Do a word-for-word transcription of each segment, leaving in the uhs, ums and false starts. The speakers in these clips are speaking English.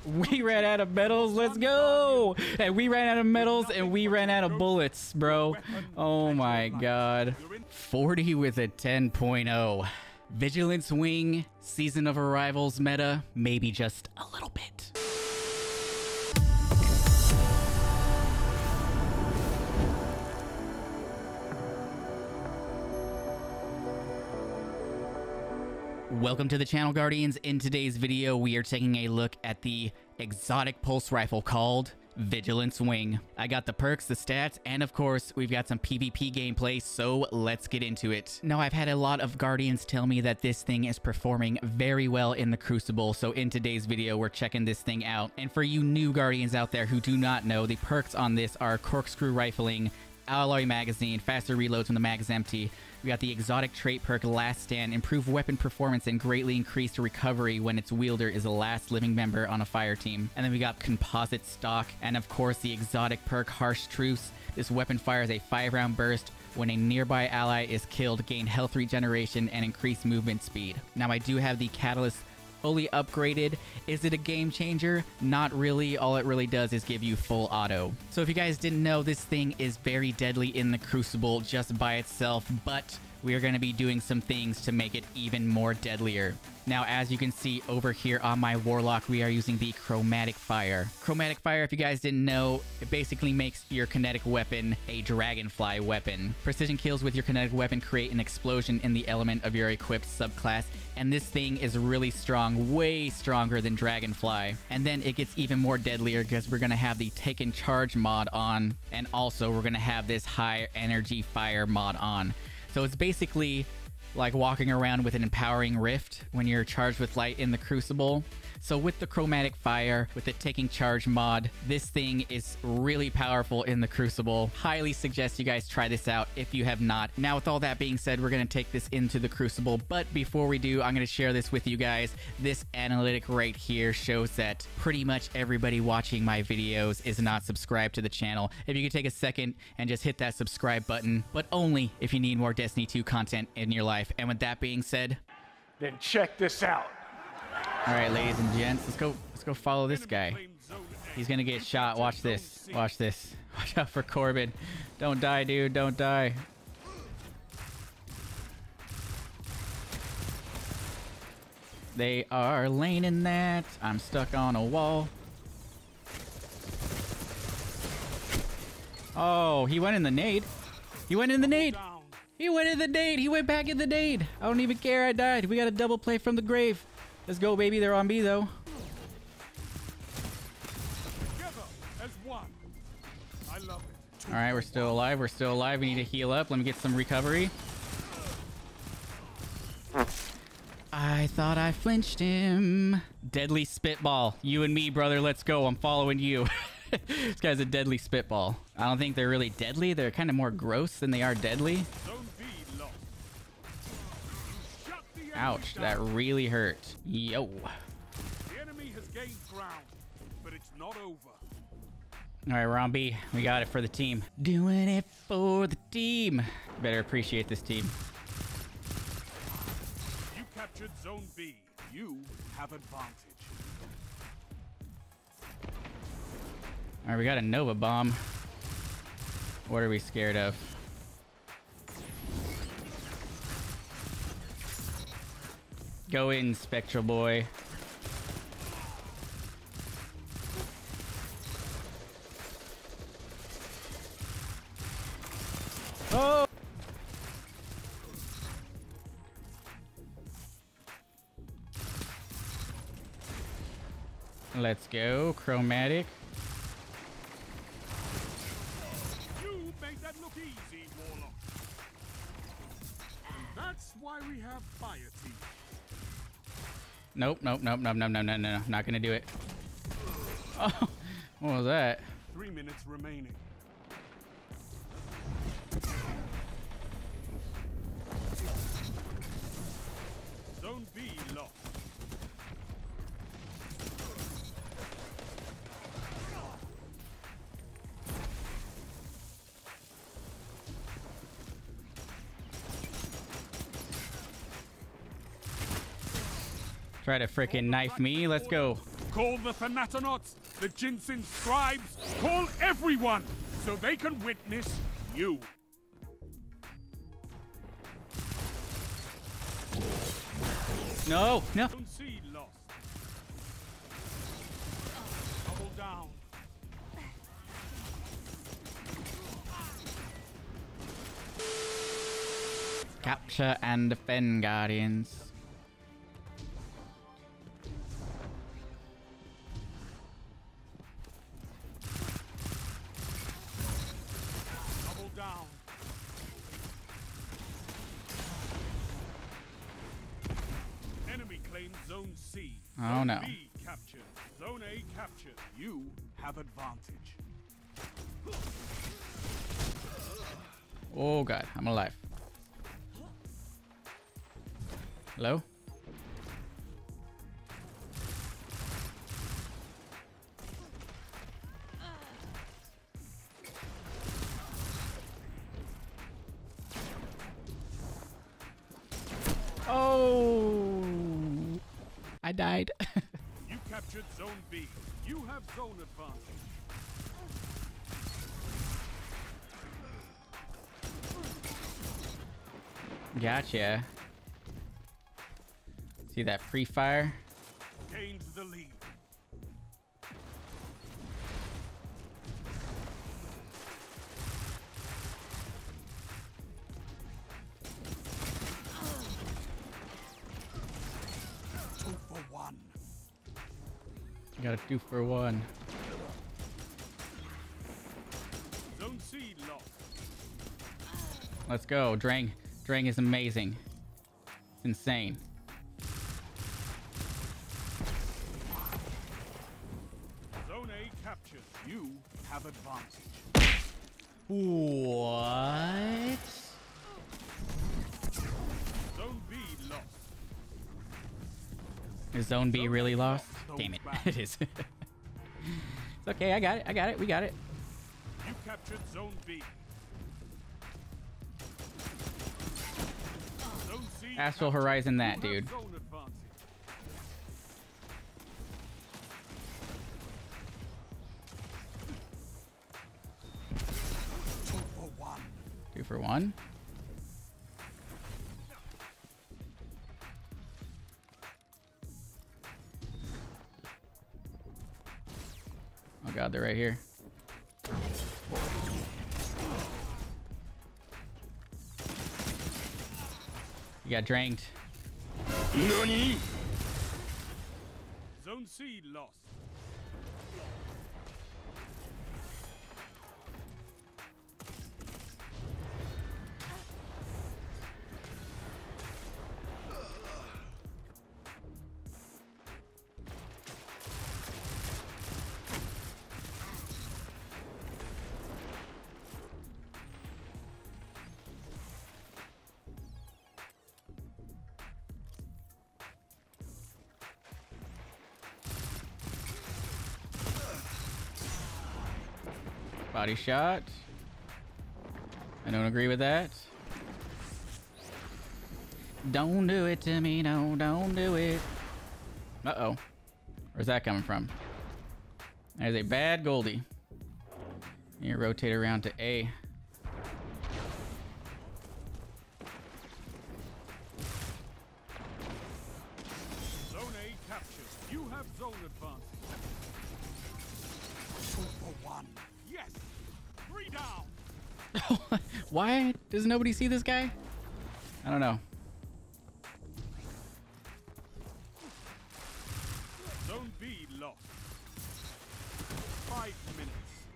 We ran out of medals. Let's go. And we ran out of medals and we ran out of bullets, bro. Oh my god. forty with a ten point oh. Vigilance Wing, Season of Arrivals meta, maybe just a little bit. Welcome to the channel, Guardians. In today's video, we are taking a look at the exotic pulse rifle called Vigilance Wing. I got the perks, the stats, and of course, we've got some PvP gameplay, so let's get into it. Now, I've had a lot of Guardians tell me that this thing is performing very well in the Crucible, so in today's video, we're checking this thing out. And for you new Guardians out there who do not know, the perks on this are corkscrew rifling, alloy magazine, faster reloads when the mag is empty. We got the exotic trait perk Last Stand, improve weapon performance and greatly increased recovery when its wielder is the last living member on a fire team. And then we got composite stock, and of course the exotic perk Harsh Truce. This weapon fires a five round burst. When a nearby ally is killed, gain health regeneration and increase movement speed. Now, I do have the catalyst fully upgraded. Is it a game changer? Not really. All it really does is give you full auto. So if you guys didn't know, this thing is very deadly in the Crucible just by itself, but we are going to be doing some things to make it even more deadlier. Now, as you can see over here on my Warlock, we are using the Chromatic Fire. Chromatic Fire, if you guys didn't know, it basically makes your kinetic weapon a dragonfly weapon. Precision kills with your kinetic weapon create an explosion in the element of your equipped subclass, and this thing is really strong, way stronger than Dragonfly. And then it gets even more deadlier because we're going to have the Taken Charge mod on, and also we're going to have this High Energy Fire mod on. So it's basically like walking around with an empowering rift when you're charged with light in the Crucible. So with the Chromatic Fire, with the Taking Charge mod, this thing is really powerful in the Crucible. Highly suggest you guys try this out if you have not. Now, with all that being said, we're going to take this into the Crucible, but before we do, I'm going to share this with you guys. This analytic right here shows that pretty much everybody watching my videos is not subscribed to the channel. If you could take a second and just hit that subscribe button, but only if you need more Destiny two content in your life. And with that being said, then check this out. All right, ladies and gents, let's go. Let's go follow this guy. He's gonna get shot. Watch this. Watch this. Watch out for Corbin. Don't die, dude. Don't die. They are laning that. I'm stuck on a wall. Oh, he went in the nade. He went in the nade. He went in the nade. He went back in the nade. I don't even care. I died. We got a double play from the grave. Let's go, baby. They're on B, though. All right, we're still alive. We're still alive. We need to heal up. Let me get some recovery. I thought I flinched him. Deadly spitball. You and me, brother. Let's go. I'm following you. This guy's a deadly spitball. I don't think they're really deadly. They're kind of more gross than they are deadly. Ouch, that really hurt. Yo. The enemy has gained ground, but it's not over. All right, we're on B. We got it for the team. Doing it for the team. Better appreciate this team. You captured Zone B. You have advantage. All right, we got a Nova Bomb. What are we scared of? Go in, Spectral Boy. Oh! Let's go, Chromatic. You made that look easy, Warlock. And that's why we have fire team. Nope, nope, nope, nope, nope, no, no, no, no, not gonna do it. Oh, what was that? Three minutes remaining. Zone B lost. Try to frickin' knife me. Let's go. Call the Thanatonauts, the Jinsen scribes, call everyone, so they can witness you. No, no. Zone C lost. Double down. Capture and defend, Guardians. Double down. Enemy claims Zone C. Oh, Zone no. B captured. Zone A captured. You have advantage. Oh god, I'm alive. Hello? Oh, I died. You captured Zone B. You have zone advantage. Gotcha. See that pre-fire? Gained the lead. Two for one. Got a two for one. Zone C lost. Let's go. Drang. Drang is amazing. It's insane. Zone A captured. You have advantage. What? Zone B lost. Is Zone B really lost? Zone Damn it. back. It is. It's okay. I got it. I got it. We got it. You captured Zone B. Zone C Astral captured. Horizon that, You have dude. Zone advantage. Two for one. Two for one. Oh god, they're right here. You got drained. Nani? Zone C lost. Body shot. I don't agree with that. Don't do it to me, no, don't do it. Uh-oh. Where's that coming from? There's a bad Goldie. You rotate around to A. Zone A captured. You have zone advantage. Two for one. Yes. Three down. Why does nobody see this guy? I don't know. Zone B lost. Five minutes.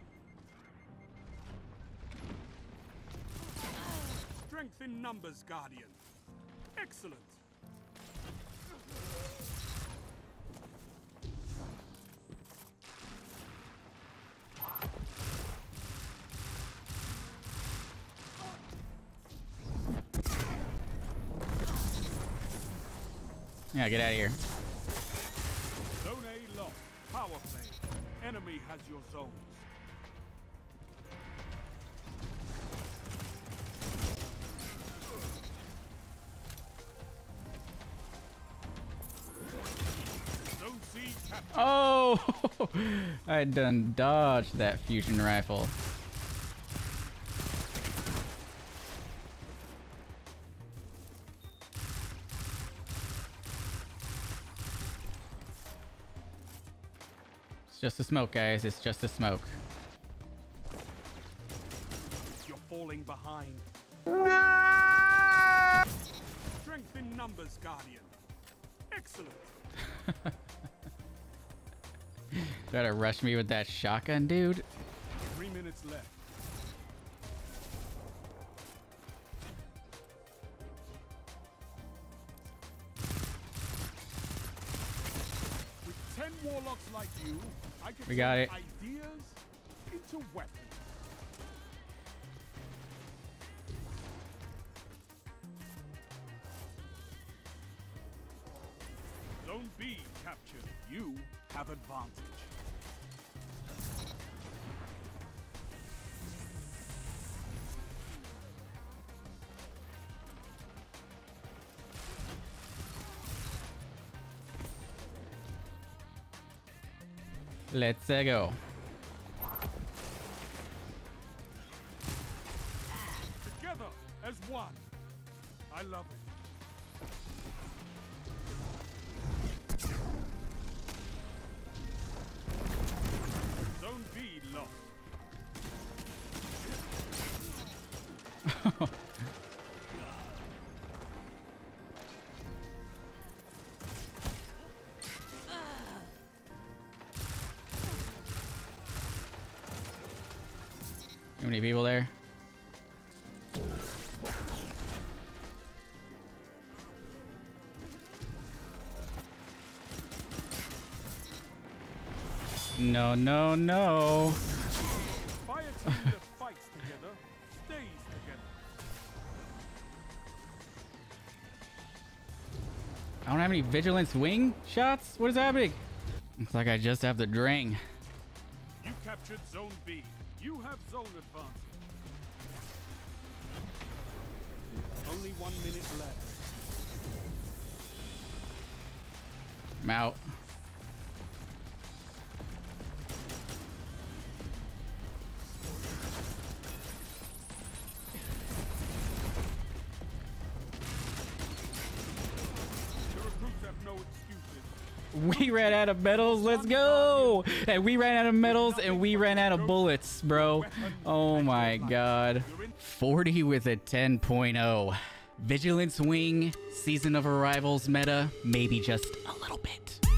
Strength in numbers, Guardian. Excellent. Yeah, get out of here. Zone A lost. Power play. Enemy has your zones. Zone C Oh! I done dodged that fusion rifle. It's just a smoke, guys. It's just a smoke. You're falling behind. Strength in numbers, Guardian. Excellent. Try to rush me with that shotgun, dude. Three minutes left. With ten warlocks like you, I can We got turn it. ideas into weapons. Zone B captured. You have advantage. Let's uh, go. Together as one. I love it. Zone B lost. Too many people there. No, no, no. Fire team that fights together stays together. I don't have any vigilance wing shots? What is happening? Looks like I just have the drain. You captured Zone B. You have zone advantage. Only one minute left. I'm out. The recruits have no excuses. We ran out of medals. Let's go. And we ran out of medals and we ran out of bullets, bro. Oh my god. forty with a ten point oh. Vigilance Wing, Season of Arrivals meta, maybe just a little bit.